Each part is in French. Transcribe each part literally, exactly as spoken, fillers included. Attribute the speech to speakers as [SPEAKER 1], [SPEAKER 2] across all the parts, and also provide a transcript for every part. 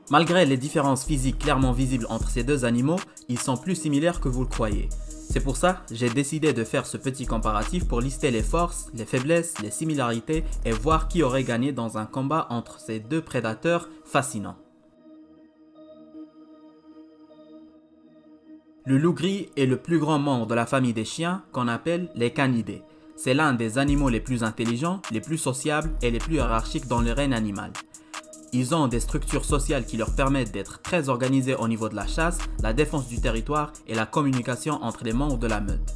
[SPEAKER 1] Malgré les différences physiques clairement visibles entre ces deux animaux, ils sont plus similaires que vous le croyez. C'est pour ça que j'ai décidé de faire ce petit comparatif pour lister les forces, les faiblesses, les similarités et voir qui aurait gagné dans un combat entre ces deux prédateurs fascinants. Le loup gris est le plus grand membre de la famille des chiens qu'on appelle les canidés. C'est l'un des animaux les plus intelligents, les plus sociables et les plus hiérarchiques dans le règne animal. Ils ont des structures sociales qui leur permettent d'être très organisés au niveau de la chasse, la défense du territoire et la communication entre les membres de la meute.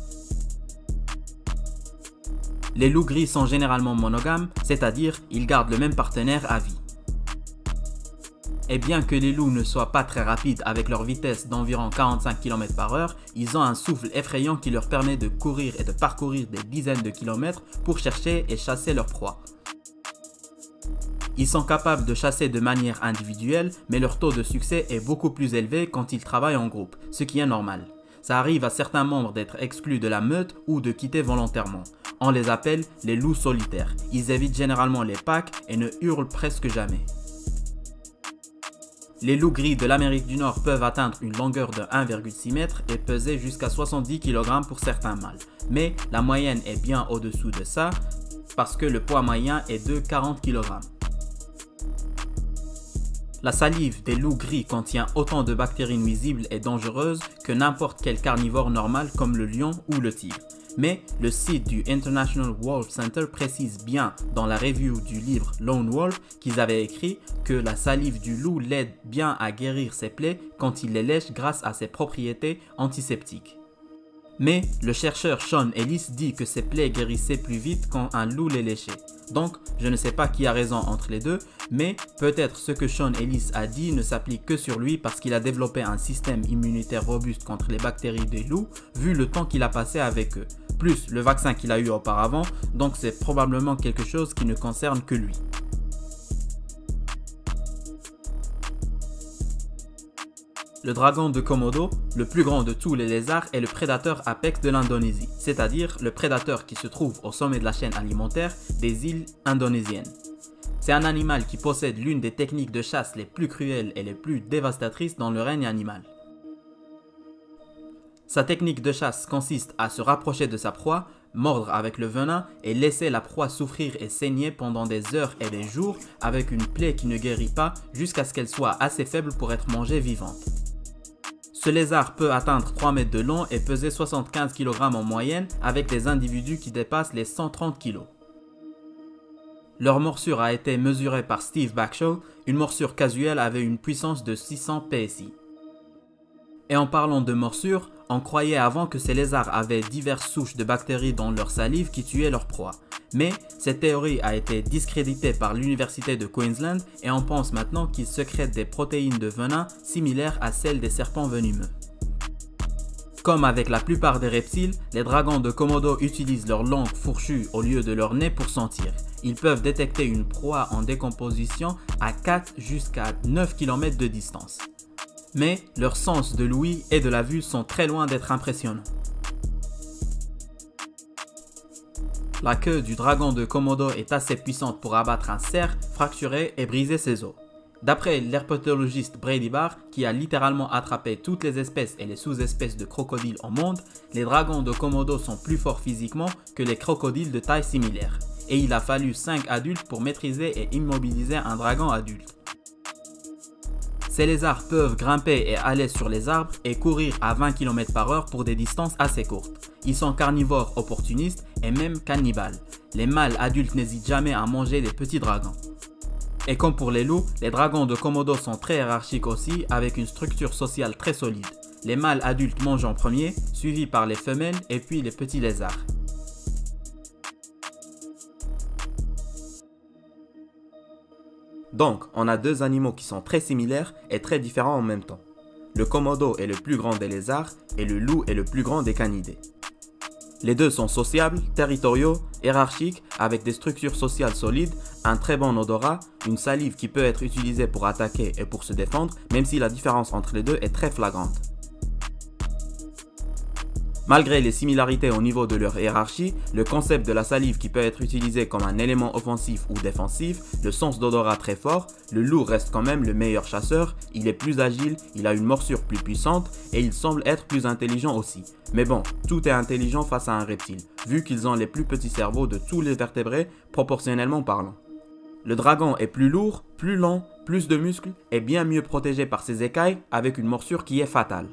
[SPEAKER 1] Les loups gris sont généralement monogames, c'est-à-dire ils gardent le même partenaire à vie. Et bien que les loups ne soient pas très rapides avec leur vitesse d'environ quarante-cinq kilomètres par heure, ils ont un souffle effrayant qui leur permet de courir et de parcourir des dizaines de kilomètres pour chercher et chasser leur proie. Ils sont capables de chasser de manière individuelle, mais leur taux de succès est beaucoup plus élevé quand ils travaillent en groupe, ce qui est normal. Ça arrive à certains membres d'être exclus de la meute ou de quitter volontairement. On les appelle les loups solitaires. Ils évitent généralement les packs et ne hurlent presque jamais. Les loups gris de l'Amérique du Nord peuvent atteindre une longueur de un virgule six mètres et peser jusqu'à soixante-dix kilogrammes pour certains mâles. Mais la moyenne est bien au-dessous de ça parce que le poids moyen est de quarante kilogrammes. La salive des loups gris contient autant de bactéries nuisibles et dangereuses que n'importe quel carnivore normal comme le lion ou le tigre. Mais le site du International Wolf Center précise bien dans la review du livre Lone Wolf qu'ils avaient écrit que la salive du loup l'aide bien à guérir ses plaies quand il les lèche grâce à ses propriétés antiseptiques. Mais le chercheur Sean Ellis dit que ces plaies guérissaient plus vite quand un loup les léchait. Donc je ne sais pas qui a raison entre les deux, mais peut-être ce que Sean Ellis a dit ne s'applique que sur lui parce qu'il a développé un système immunitaire robuste contre les bactéries des loups vu le temps qu'il a passé avec eux, plus le vaccin qu'il a eu auparavant, donc c'est probablement quelque chose qui ne concerne que lui. Le dragon de Komodo, le plus grand de tous les lézards, est le prédateur apex de l'Indonésie, c'est-à-dire le prédateur qui se trouve au sommet de la chaîne alimentaire des îles indonésiennes. C'est un animal qui possède l'une des techniques de chasse les plus cruelles et les plus dévastatrices dans le règne animal. Sa technique de chasse consiste à se rapprocher de sa proie, mordre avec le venin et laisser la proie souffrir et saigner pendant des heures et des jours avec une plaie qui ne guérit pas jusqu'à ce qu'elle soit assez faible pour être mangée vivante. Ce lézard peut atteindre trois mètres de long et peser soixante-quinze kilogrammes en moyenne avec des individus qui dépassent les cent trente kilos. Leur morsure a été mesurée par Steve Bagshaw, une morsure casuelle avait une puissance de six cents P S I. Et en parlant de morsure, on croyait avant que ces lézards avaient diverses souches de bactéries dans leur salive qui tuaient leur proie. Mais cette théorie a été discréditée par l'université de Queensland et on pense maintenant qu'ils sécrètent des protéines de venin similaires à celles des serpents venimeux. Comme avec la plupart des reptiles, les dragons de Komodo utilisent leur langue fourchue au lieu de leur nez pour sentir. Ils peuvent détecter une proie en décomposition à quatre jusqu'à neuf kilomètres de distance. Mais leurs sens de l'ouïe et de la vue sont très loin d'être impressionnants. La queue du dragon de Komodo est assez puissante pour abattre un cerf, fracturer et briser ses os. D'après l'herpétologiste Brady Barr, qui a littéralement attrapé toutes les espèces et les sous-espèces de crocodiles au monde, les dragons de Komodo sont plus forts physiquement que les crocodiles de taille similaire. Et il a fallu cinq adultes pour maîtriser et immobiliser un dragon adulte. Ces lézards peuvent grimper et aller sur les arbres et courir à vingt kilomètres par heure pour des distances assez courtes. Ils sont carnivores opportunistes et même cannibales. Les mâles adultes n'hésitent jamais à manger les petits dragons. Et comme pour les loups, les dragons de Komodo sont très hiérarchiques aussi avec une structure sociale très solide. Les mâles adultes mangent en premier, suivis par les femelles et puis les petits lézards. Donc, on a deux animaux qui sont très similaires et très différents en même temps. Le Komodo est le plus grand des lézards et le loup est le plus grand des canidés. Les deux sont sociables, territoriaux, hiérarchiques, avec des structures sociales solides, un très bon odorat, une salive qui peut être utilisée pour attaquer et pour se défendre, même si la différence entre les deux est très flagrante. Malgré les similarités au niveau de leur hiérarchie, le concept de la salive qui peut être utilisé comme un élément offensif ou défensif, le sens d'odorat très fort, le loup reste quand même le meilleur chasseur, il est plus agile, il a une morsure plus puissante et il semble être plus intelligent aussi. Mais bon, tout est intelligent face à un reptile, vu qu'ils ont les plus petits cerveaux de tous les vertébrés, proportionnellement parlant. Le dragon est plus lourd, plus lent, plus de muscles et bien mieux protégé par ses écailles avec une morsure qui est fatale.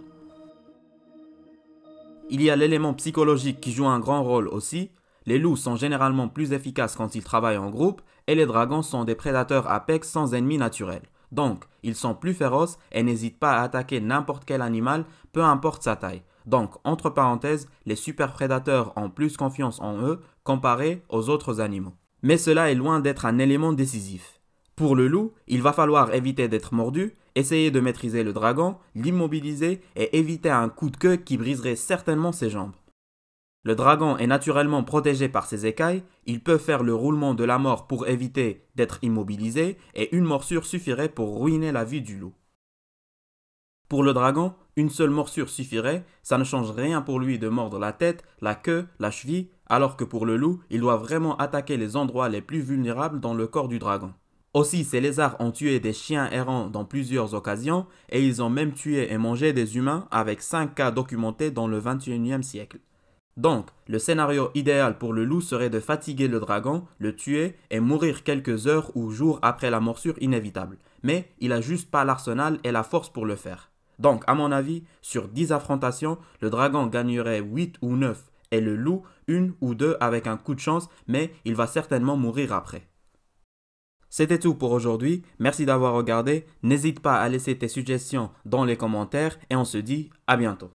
[SPEAKER 1] Il y a l'élément psychologique qui joue un grand rôle aussi. Les loups sont généralement plus efficaces quand ils travaillent en groupe et les dragons sont des prédateurs apex sans ennemis naturels. Donc, ils sont plus féroces et n'hésitent pas à attaquer n'importe quel animal, peu importe sa taille. Donc, entre parenthèses, les super prédateurs ont plus confiance en eux comparé aux autres animaux. Mais cela est loin d'être un élément décisif. Pour le loup, il va falloir éviter d'être mordu, essayer de maîtriser le dragon, l'immobiliser et éviter un coup de queue qui briserait certainement ses jambes. Le dragon est naturellement protégé par ses écailles, il peut faire le roulement de la mort pour éviter d'être immobilisé et une morsure suffirait pour ruiner la vie du loup. Pour le dragon, une seule morsure suffirait, ça ne change rien pour lui de mordre la tête, la queue, la cheville, alors que pour le loup, il doit vraiment attaquer les endroits les plus vulnérables dans le corps du dragon. Aussi, ces lézards ont tué des chiens errants dans plusieurs occasions et ils ont même tué et mangé des humains avec cinq cas documentés dans le vingt et unième siècle. Donc, le scénario idéal pour le loup serait de fatiguer le dragon, le tuer et mourir quelques heures ou jours après la morsure inévitable. Mais il n'a juste pas l'arsenal et la force pour le faire. Donc, à mon avis, sur dix affrontations, le dragon gagnerait huit ou neuf et le loup une ou deux avec un coup de chance, mais il va certainement mourir après. C'était tout pour aujourd'hui, merci d'avoir regardé, n'hésite pas à laisser tes suggestions dans les commentaires et on se dit à bientôt.